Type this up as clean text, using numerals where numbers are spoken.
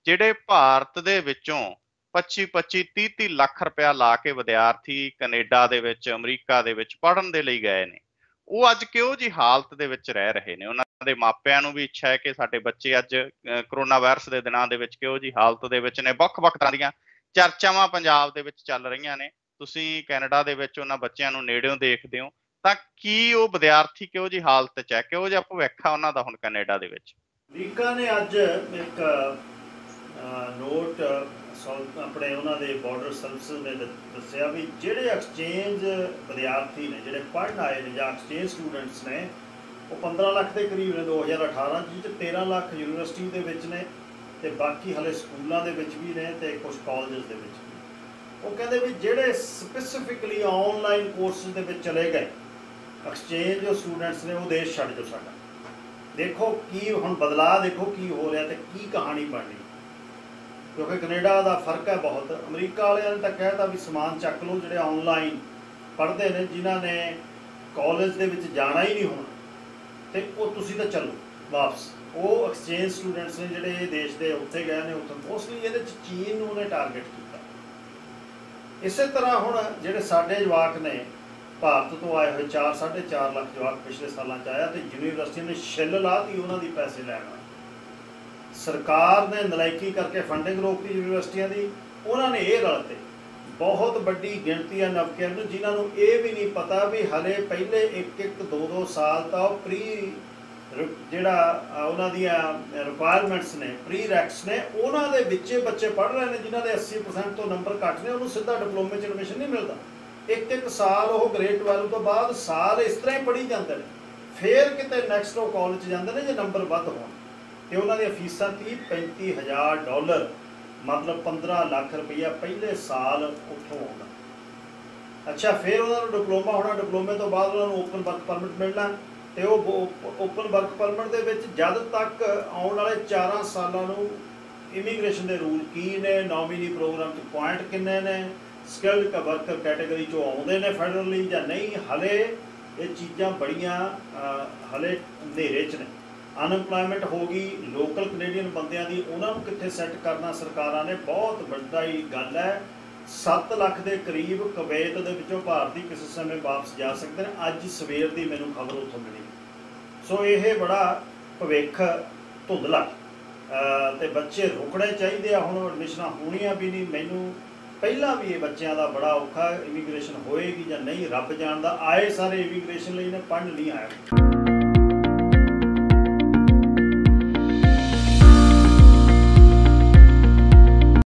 ਜਿਹੜੇ ਭਾਰਤ ਦੇ ਵਿੱਚੋਂ 25-25 30-30 ਲੱਖ ਰੁਪਇਆ ਲਾ ਕੇ ਵਿਦਿਆਰਥੀ ਕੈਨੇਡਾ ਦੇ ਵਿੱਚ ਅਮਰੀਕਾ ਦੇ ਵਿੱਚ ਪੜ੍ਹਨ ਦੇ ਲਈ ਗਏ ਨੇ, ਉਹ ਅੱਜ ਕਿਹੋ ਜੀ ਹਾਲਤ ਦੇ ਵਿੱਚ ਰਹਿ ਰਹੇ ਨੇ। ਉਹਨਾਂ ਦੇ ਮਾਪਿਆਂ ਨੂੰ ਵੀ ਇੱਛਾ ਹੈ ਕਿ ਸਾਡੇ ਬੱਚੇ ਅੱਜ ਕਰੋਨਾ ਵਾਇਰਸ ਦੇ ਦਿਨਾਂ ਦੇ ਵਿੱਚ ਕਿਹੋ ਜੀ ਹਾਲਤ ਦੇ ਵਿੱਚ ਨੇ। ਵੱਖ-ਵੱਖ ਤਰ੍ਹਾਂ ਦੀਆਂ ਚਰਚਾਵਾਂ ਪੰਜਾਬ ਦੇ ਵਿੱਚ ਚੱਲ ਰਹੀਆਂ ਨੇ। ਤੁਸੀਂ ਕੈਨੇਡਾ ਦੇ ਵਿੱਚ ਉਹਨਾਂ ਬੱਚਿਆਂ ਨੂੰ ਨੇੜਿਓਂ ਦੇਖਦੇ ਹੋ, ਤਾਂ ਕੀ ਉਹ ਵਿਦਿਆਰਥੀ ਕਿਹੋ ਜੀ ਹਾਲਤ 'ਚ ਹੈ, ਕਿਹੋ ਜਿਹਾ ਭਵਿੱਖ ਆ ਉਹਨਾਂ ਦਾ ਹੁਣ ਕੈਨੇਡਾ ਦੇ ਵਿੱਚ? ਅਮਰੀਕਾ ਨੇ ਅੱਜ ਇੱਕ ਨੋਟ ਆਪਣੇ ਉਹਨਾਂ ਦੇ ਬਾਰਡਰ ਸਰਵਿਸਿਜ਼ ਨੇ ਦੱਸਿਆ ਵੀ ਜਿਹੜੇ ਐਕਸਚੇਂਜ ਵਿਦਿਆਰਥੀ ਨੇ, ਜਿਹੜੇ ਪੜ੍ਹਨ ਆਏ ਨੇ ਜਾਂ ਐਕਸਚੇਂਜ ਸਟੂਡੈਂਟਸ ਨੇ, ਉਹ 15 ਲੱਖ ਦੇ ਕਰੀਬ ਨੇ 2018 'ਚ। 13 ਲੱਖ ਯੂਨੀਵਰਸਿਟੀ ਦੇ ਵਿੱਚ ਨੇ ਅਤੇ ਬਾਕੀ ਹਲੇ ਸਕੂਲਾਂ ਦੇ ਵਿੱਚ ਵੀ ਨੇ ਅਤੇ ਕੁਛ ਕਾਲਜਸ ਦੇ ਵਿੱਚ ਵੀ। ਉਹ ਕਹਿੰਦੇ ਵੀ ਜਿਹੜੇ ਸਪੈਸੀਫਿਕਲੀ ਆਨਲਾਈਨ ਕੋਰਸਿਸ ਦੇ ਵਿੱਚ ਚਲੇ ਗਏ ਐਕਸਚੇਂਜ ਜੋ ਸਟੂਡੈਂਟਸ ਨੇ, ਉਹ ਦੇਸ਼ ਛੱਡ ਜੋ ਸਾਡਾ। ਦੇਖੋ ਕੀ ਹੁਣ ਬਦਲਾਅ, ਦੇਖੋ ਕੀ ਹੋ ਰਿਹਾ ਅਤੇ ਕੀ ਕਹਾਣੀ ਬਣਨੀ, ਕਿਉਂਕਿ ਕੈਨੇਡਾ ਦਾ ਫਰਕ ਹੈ ਬਹੁਤ। ਅਮਰੀਕਾ ਵਾਲਿਆਂ ਨੇ ਤਾਂ ਕਹਿਤਾ ਵੀ ਸਮਾਨ ਚੱਕ ਲਓ, ਜਿਹੜੇ ਆਨਲਾਈਨ ਪੜ੍ਹਦੇ ਨੇ, ਜਿਨ੍ਹਾਂ ਨੇ ਕਾਲਜ ਦੇ ਵਿੱਚ ਜਾਣਾ ਹੀ ਨਹੀਂ ਹੋਣਾ, ਅਤੇ ਉਹ ਤੁਸੀਂ ਤਾਂ ਚੱਲੋ ਵਾਪਸ। ਉਹ ਐਕਸਚੇਂਜ ਸਟੂਡੈਂਟਸ ਨੇ ਜਿਹੜੇ ਦੇਸ਼ ਦੇ ਉੱਥੇ ਗਏ ਨੇ, ਉੱਥੇ ਮੋਸਟਲੀ ਇਹਦੇ 'ਚ ਚੀਨ ਨੂੰ ਉਹਨੇ ਟਾਰਗੇਟ ਕੀਤਾ। ਇਸੇ ਤਰ੍ਹਾਂ ਹੁਣ ਜਿਹੜੇ ਸਾਡੇ ਜਵਾਕ ਨੇ ਭਾਰਤ ਤੋਂ ਆਏ ਹੋਏ 4-4.5 ਲੱਖ ਜਵਾਕ ਪਿਛਲੇ ਸਾਲਾਂ 'ਚ ਆਇਆ, ਅਤੇ ਯੂਨੀਵਰਸਿਟੀ ਨੇ ਛਿੱਲ ਲਾਤੀ ਉਹਨਾਂ ਦੀ ਪੈਸੇ ਲੈਣ। ਸਰਕਾਰ ਨੇ ਨਲਾਇਕੀ ਕਰਕੇ ਫੰਡਿੰਗ ਰੋਕਤੀ ਯੂਨੀਵਰਸਿਟੀਆਂ ਦੀ। ਉਹਨਾਂ ਨੇ ਇਹ ਰਲਤੇ ਬਹੁਤ ਵੱਡੀ ਗਿਣਤੀ ਆ ਨਵਕਿਆਂ ਨੂੰ, ਜਿਨ੍ਹਾਂ ਨੂੰ ਇਹ ਵੀ ਨਹੀਂ ਪਤਾ ਵੀ ਹਲੇ ਪਹਿਲੇ 1-1 2-2 ਸਾਲ ਤਾਂ ਉਹ ਪ੍ਰੀ ਜਿਹੜਾ ਉਹਨਾਂ ਦੀਆਂ ਰਿਕੁਆਇਰਮੈਂਟਸ ਨੇ, ਪ੍ਰੀ ਰੈਕਸ ਨੇ, ਉਹਨਾਂ ਦੇ ਵਿੱਚੇ ਬੱਚੇ ਪੜ੍ਹ ਰਹੇ ਨੇ ਜਿਨ੍ਹਾਂ ਦੇ 80% ਤੋਂ ਨੰਬਰ ਘੱਟ ਨੇ। ਉਹਨੂੰ ਸਿੱਧਾ ਡਿਪਲੋਮੇ 'ਚ ਐਡਮਿਸ਼ਨ ਨਹੀਂ ਮਿਲਦਾ। 1-1 ਸਾਲ ਉਹ ਗ੍ਰੇਡ 12 ਤੋਂ ਬਾਅਦ ਸਾਲ ਇਸ ਤਰ੍ਹਾਂ ਹੀ ਪੜ੍ਹੀ ਜਾਂਦੇ ਨੇ, ਫਿਰ ਕਿਤੇ ਨੈਕਸਟ ਉਹ ਕਾਲਜ ਜਾਂਦੇ ਨੇ ਜੇ ਨੰਬਰ ਵੱਧ ਹੋਣ। ਅਤੇ ਉਹਨਾਂ ਦੀਆਂ ਫੀਸਾਂ $30-35 ਹਜ਼ਾਰ, ਮਤਲਬ 15 ਲੱਖ ਰੁਪਈਆ ਪਹਿਲੇ ਸਾਲ ਉੱਥੋਂ ਆਉਂਦਾ। ਅੱਛਾ, ਫਿਰ ਉਹਨਾਂ ਨੂੰ ਡਿਪਲੋਮਾ ਹੋਣਾ, ਡਿਪਲੋਮੇ ਤੋਂ ਬਾਅਦ ਉਹਨਾਂ ਨੂੰ ਓਪਨ ਵਰਕ ਪਰਮਿਟ ਮਿਲਣਾ, ਅਤੇ ਉਹ ਓਪਨ ਵਰਕ ਪਰਮਿਟ ਦੇ ਵਿੱਚ ਜਦ ਤੱਕ ਆਉਣ ਵਾਲੇ 4 ਸਾਲਾਂ ਨੂੰ ਇਮੀਗ੍ਰੇਸ਼ਨ ਦੇ ਰੂਲ ਕੀ ਨੇ, ਨੋਮੀਨੀ ਪ੍ਰੋਗਰਾਮ 'ਚ ਪੁਆਇੰਟ ਕਿੰਨੇ ਨੇ, ਸਕਿਲਡ ਵਰਕਰ ਕੈਟੇਗਰੀ 'ਚੋਂ ਆਉਂਦੇ ਨੇ ਫੈਡਰਲੀ ਜਾਂ ਨਹੀਂ, ਹਲੇ ਇਹ ਚੀਜ਼ਾਂ ਬੜੀਆਂ ਹਲੇ ਹਨੇਰੇ 'ਚ ਨੇ। ਅਨਐਮਪਲਾਇਮੈਂਟ ਹੋ ਗਈ ਲੋਕਲ ਕੈਨੇਡੀਅਨ ਬੰਦਿਆਂ ਦੀ, ਉਹਨਾਂ ਨੂੰ ਕਿੱਥੇ ਸੈੱਟ ਕਰਨਾ ਸਰਕਾਰਾਂ ਨੇ, ਬਹੁਤ ਵੱਡਾ ਹੀ ਗੱਲ ਹੈ। 7 ਲੱਖ ਦੇ ਕਰੀਬ ਕੁਵੈਤ ਦੇ ਵਿੱਚੋਂ ਭਾਰਤੀ ਕਿਸੇ ਸਮੇਂ ਵਾਪਸ ਜਾ ਸਕਦੇ ਨੇ। ਅੱਜ ਸਵੇਰ ਦੀ ਮੈਨੂੰ ਖਬਰ ਉੱਥੋਂ ਮਿਲੀ। ਸੋ ਇਹ ਬੜਾ ਭਵਿੱਖ ਧੁੰਦਲਾ, ਅਤੇ ਬੱਚੇ ਰੁਕਣੇ ਚਾਹੀਦੇ ਆ। ਹੁਣ ਐਡਮਿਸ਼ਨਾਂ ਹੋਣੀਆਂ ਵੀ ਨਹੀਂ। ਮੈਨੂੰ ਪਹਿਲਾਂ ਵੀ ਇਹ ਬੱਚਿਆਂ ਦਾ ਬੜਾ ਔਖਾ, ਇਮੀਗ੍ਰੇਸ਼ਨ ਹੋਏਗੀ ਜਾਂ ਨਹੀਂ ਰੱਬ ਜਾਣਦਾ। ਆਏ ਸਾਰੇ ਇਮੀਗ੍ਰੇਸ਼ਨ ਲਈ ਨੇ, ਪੜ੍ਹਨ ਨਹੀਂ ਆਇਆ।